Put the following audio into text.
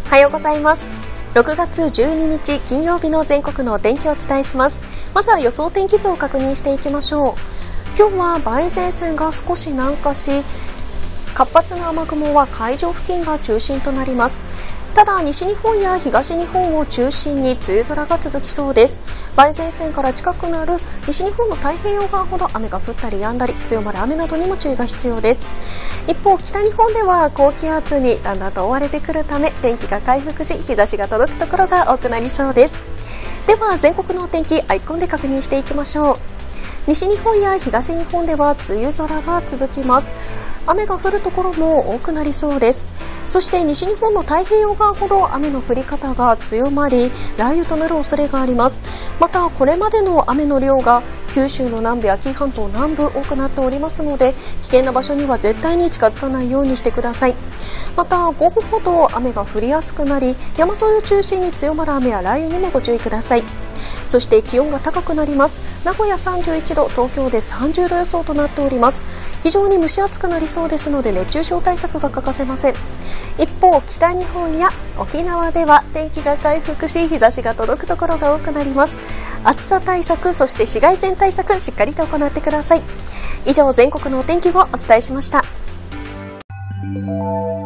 おはようございます。6月12日金曜日の全国のお天気をお伝えします。まずは予想天気図を確認していきましょう。今日は梅雨前線が少し南下し、活発な雨雲は海上付近が中心となります。ただ西日本や東日本を中心に梅雨空が続きそうです。梅雨前線から近くなる西日本の太平洋側ほど雨が降ったり止んだり、強まる雨などにも注意が必要です。一方、北日本では高気圧にだんだんと覆われてくるため、天気が回復し日差しが届くところが多くなりそうです。では全国のお天気アイコンで確認していきましょう。西日本や東日本では梅雨空が続きます。雨が降るところも多くなりそうです。そして西日本の太平洋側ほど雨の降り方が強まり、雷雨となる恐れがあります。またこれまでの雨の量が九州の南部や紀伊半島南部多くなっておりますので、危険な場所には絶対に近づかないようにしてください。また午後ほど雨が降りやすくなり、山沿いを中心に強まる雨や雷雨にもご注意ください。そして気温が高くなります。名古屋31度、東京で30度予想となっております。非常に蒸し暑くなりそうですので熱中症対策が欠かせません。一方、北日本や沖縄では天気が回復し日差しが届くところが多くなります。暑さ対策、そして紫外線対策しっかりと行ってください。以上、全国のお天気をお伝えしました。